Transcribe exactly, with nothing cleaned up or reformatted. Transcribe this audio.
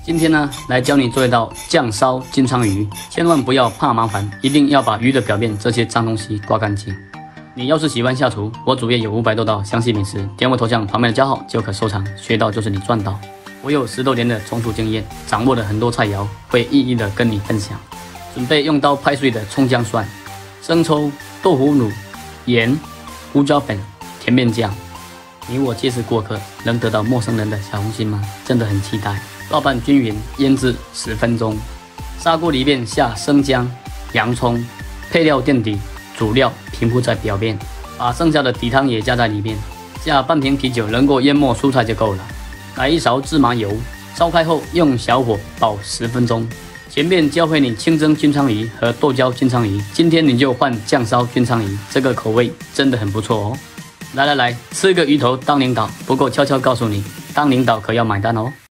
今天呢，来教你做一道酱烧金枪鱼，千万不要怕麻烦，一定要把鱼的表面这些脏东西刮干净。你要是喜欢下厨，我主页有五百多道详细美食，点我头像旁边的加号就可收藏，学到就是你赚到。我有十多年的重厨经验，掌握了很多菜肴，会一一的跟你分享。准备用刀拍碎的葱姜蒜、生抽、豆腐乳、盐、胡椒粉、甜面酱。你我皆是过客，能得到陌生人的小红心吗？真的很期待。倒拌均匀，腌制十分钟。砂锅里面下生姜、洋葱，配料垫底，主料平铺在表面，把剩下的底汤也加在里面，下半瓶啤酒，能够淹没蔬菜就够了。来一勺芝麻油，烧开后用小火爆十分钟。前面教会你清蒸金枪鱼和剁椒金枪鱼，今天你就换酱烧金枪鱼，这个口味真的很不错哦。来来来，吃个鱼头当领导，不过悄悄告诉你，当领导可要买单哦。